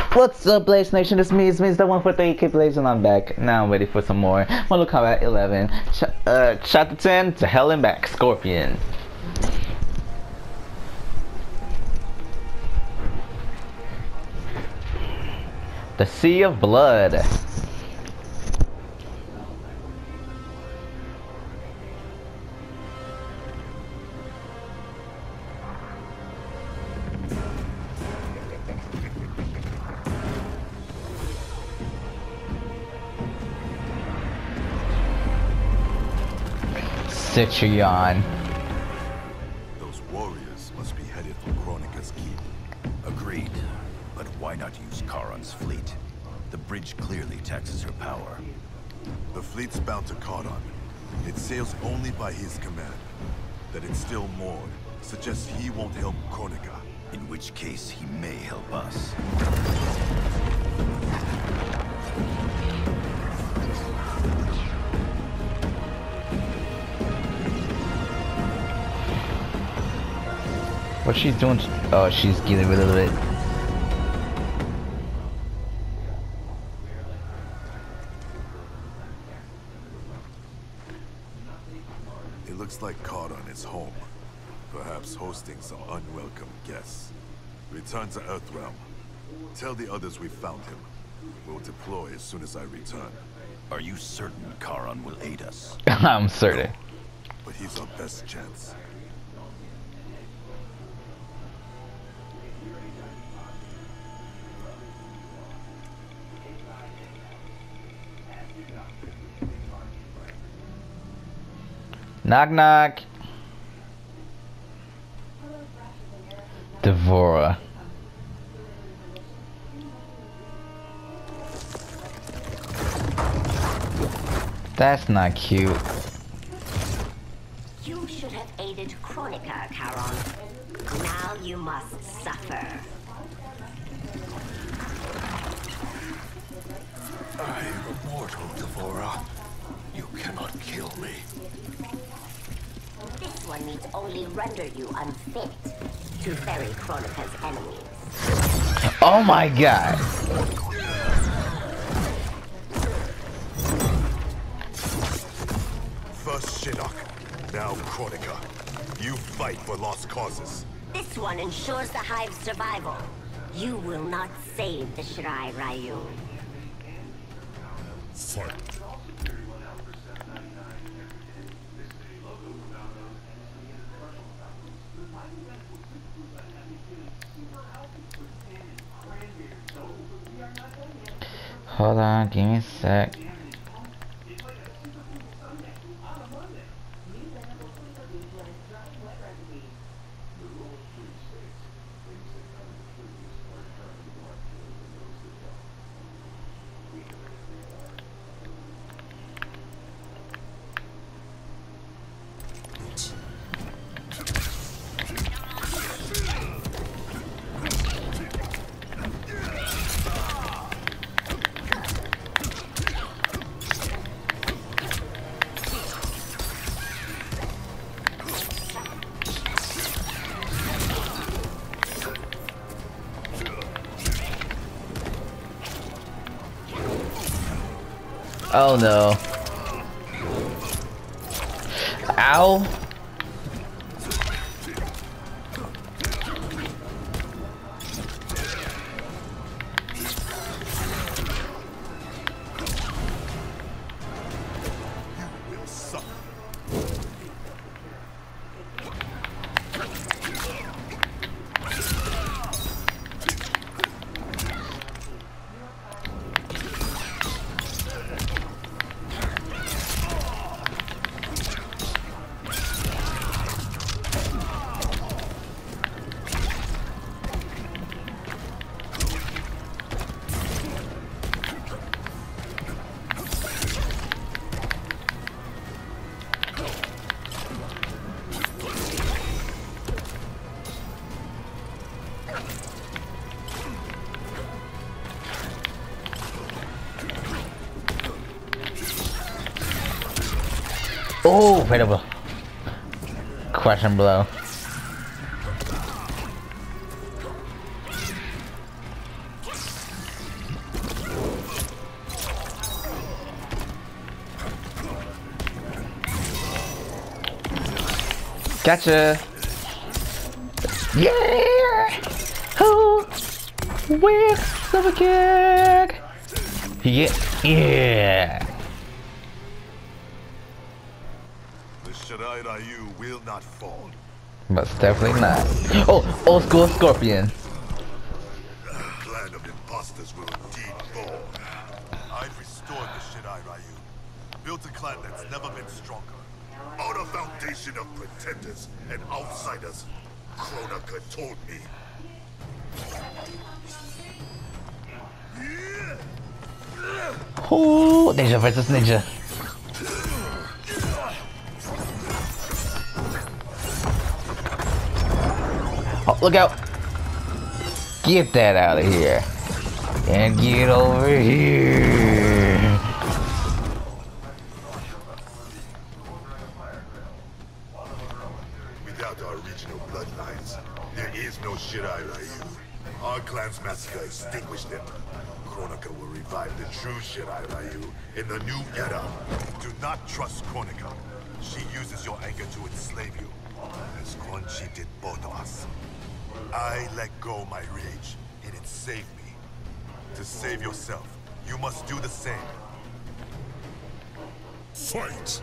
What's up, Blaze Nation? It's me, the 143K Blaze, and I'm back. Now I'm ready for some more Mortal Kombat 11, Chapter 10, to Hell and Back, Scorpion. The Sea of Blood. Citrion. Those warriors must be headed for Kronika's keep. Agreed. But why not use Charon's fleet? The bridge clearly taxes her power. The fleet's bound to Charon. It sails only by his command. That it's still moored suggests he won't help Kronika. In which case, he may help us. What she's doing? Oh, she's getting rid of it. It looks like Charon is home. Perhaps hosting some unwelcome guests. Return to Earthrealm. Tell the others we found him. We'll deploy as soon as I return. Are you certain Charon will aid us? I'm certain. But he's our best chance. Knock knock. Devora. That's not cute. You should have aided Kronika, Charon. Now you must suffer. I am immortal, Devora. You cannot kill me. This one needs only render you unfit to ferry Kronika's enemies. Oh my god. First Shinnok, now Kronika. You fight for lost causes. This one ensures the Hive's survival. You will not save the Shirai Ryu. Fight. Hold on, give me a sec. Oh no. Ow. Oh, right over. Crush and blow. Gotcha. Yeah. Oh, with super kick. Yeah. The Shirai Ryu will not fall. But definitely not. Oh, old school Scorpion. The clan of imposters will indeed fall. I've restored the Shirai Ryu. Built a clan that's never been stronger. On a foundation of pretenders and outsiders, Kronika told me. Oh, Ninja versus Ninja. Oh, look out. Get that out of here. And get over here. Without our regional bloodlines, there is no Shirai Ryu. Our clan's massacre extinguished them. Kronika will revive the true Shirai Ryu in the new era. Do not trust Kronika. She uses your anger to enslave you, as Quan Chi did both of us. I let go my rage, and it saved me. To save yourself, you must do the same. Fight!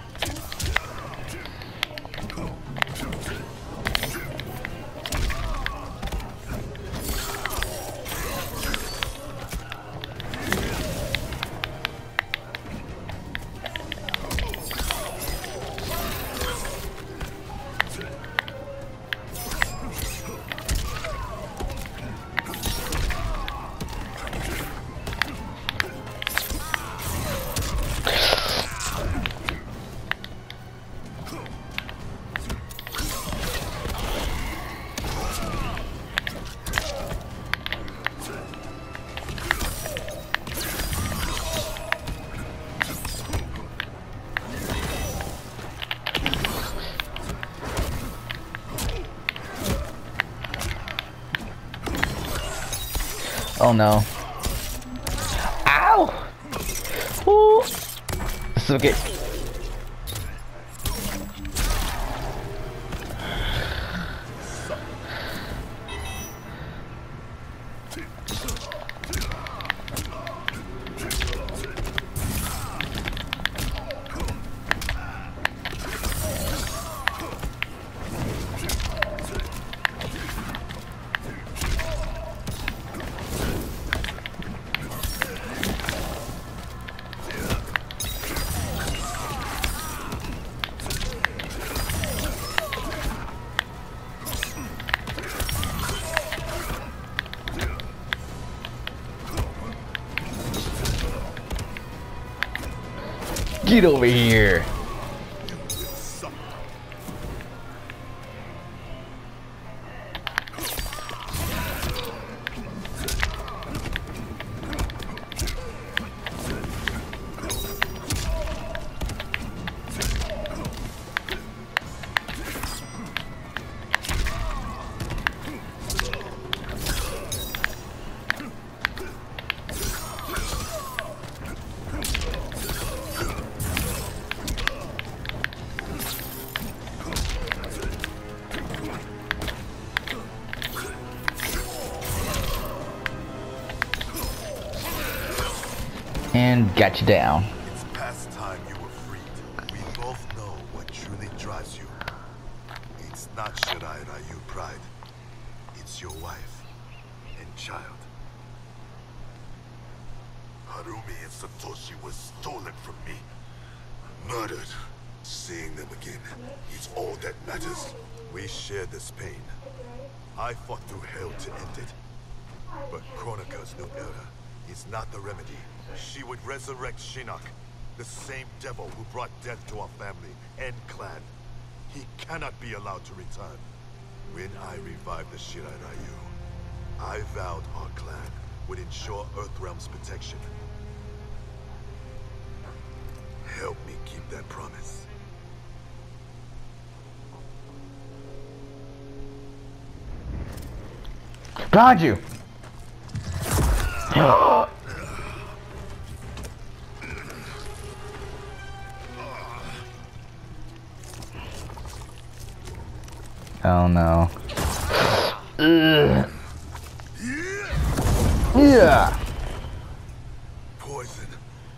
Oh no. Ow! Ooh. This is okay. Get over here. And got you down. It's past time you were freed. We both know what truly drives you. It's not Shirai Ryu pride. It's your wife and child. Harumi and Satoshi were stolen from me. Murdered. Seeing them again is all that matters. We share this pain. I fought through hell to end it. But Kronika's new era is not the remedy. She would resurrect Shinnok, the same devil who brought death to our family and clan. He cannot be allowed to return. When I revived the Shirai Ryu, I vowed our clan would ensure Earthrealm's protection. Help me keep that promise. Behind you! Oh no. Ugh. Yeah. Poison.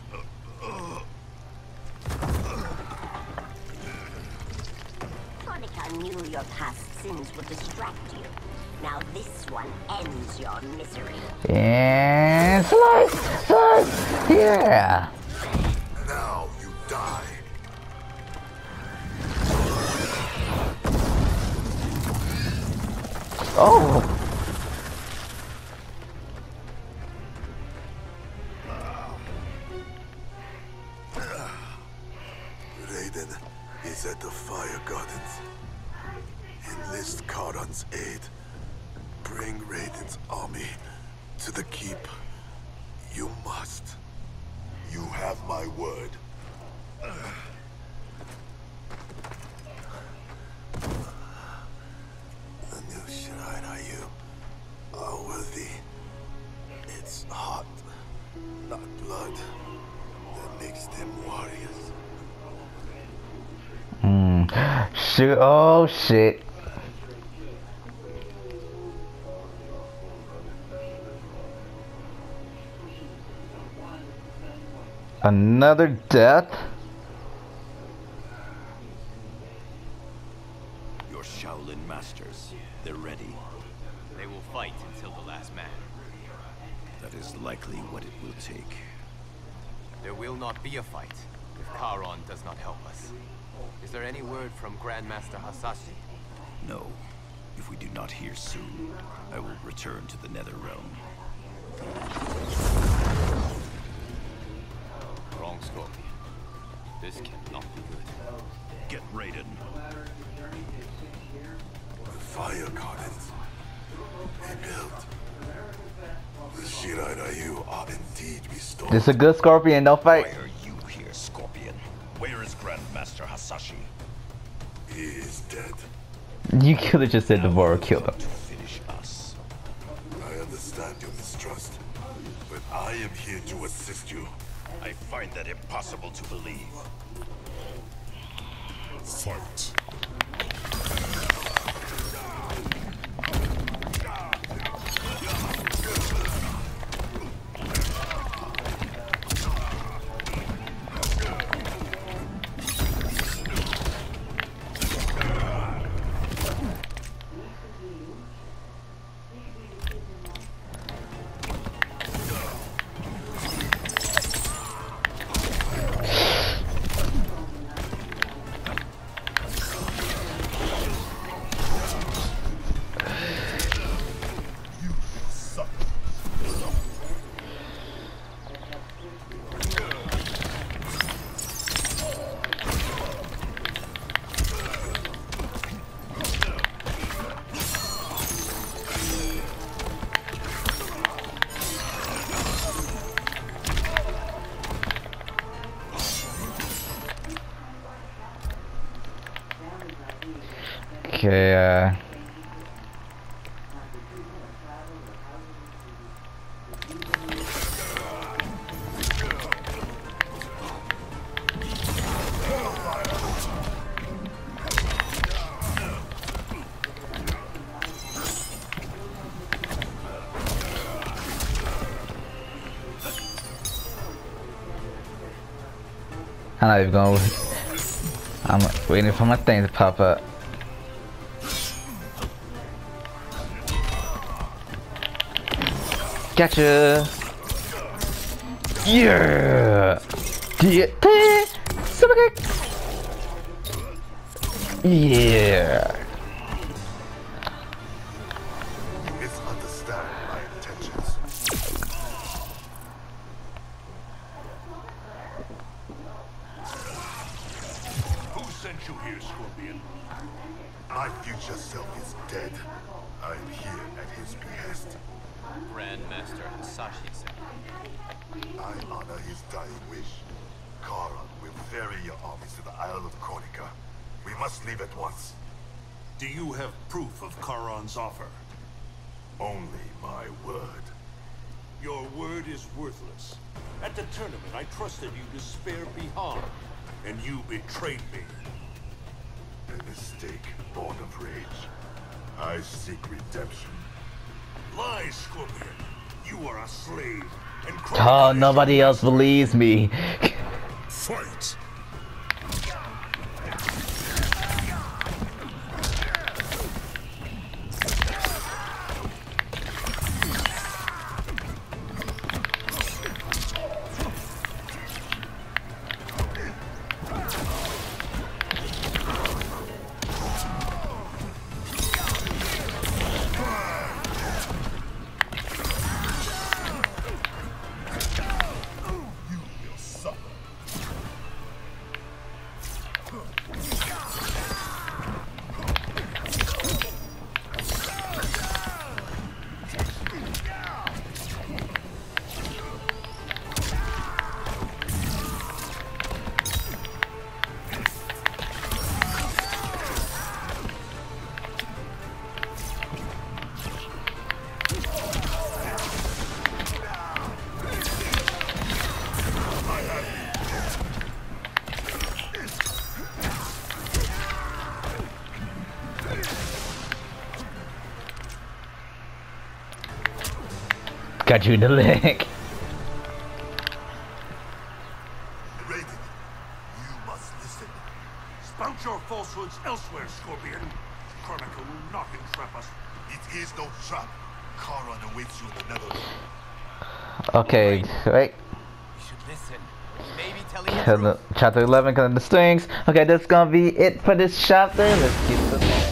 Kronika knew your past sins would distract you. Now this one ends your misery. And slice! Slice! Yeah! Now you die. Oh! Raiden is at the Fire Gardens. Enlist Karan's aid. Bring Raiden's army to the keep. You must. You have my word. The new Shirairayu are worthy. It's heart, not blood, that makes them warriors. Shoot! Oh shit! Another death? Your Shaolin masters, they're ready. They will fight until the last man. That is likely what it will take. There will not be a fight if Charon does not help us. Is there any word from Grandmaster Hasashi? No. If we do not hear soon, I will return to the Nether Realm. Wrong, Scorpion. This cannot be good. Get Raiden. The Fire Gardens. They built. The Shirairayu are indeed restored. This is a good Scorpion, don't Why fight. are you here, Scorpion? Where is Grandmaster Hasashi? He is dead. You could have just said Devourer killed him. To finish us. I understand your mistrust, but I am here to assist you. I find that impossible to believe. Fight. Okay, I'm not even going. I'm waiting for my thing to pop up. Gotcha! Yeah! Yeah! Super kick! Yeah! You misunderstand my intentions. Who sent you here, Scorpion? My future self is dead. I am here at his behest. Grandmaster Hasashi said. I honor his dying wish. Karan will ferry your armies to the Isle of Kronika. We must leave at once. Do you have proof of Charon's offer? Only my word. Your word is worthless. At the tournament, I trusted you to spare Bihar, and you betrayed me. A mistake born of rage. I seek redemption. Lies, Scorpion. You are a slave. And Oh, Kronika is nobody your else master. believes me. Fight! Got you in the leg. Raiden, you must listen. Spout your falsehoods elsewhere, Scorpion. Kronika will not entrap us. It is no trap. Charon awaits you in the Netherlands. Okay, right. You should listen. Maybe telling the truth. Chapter 11, cutting the strings. Okay, that's gonna be it for this chapter. Let's keep this.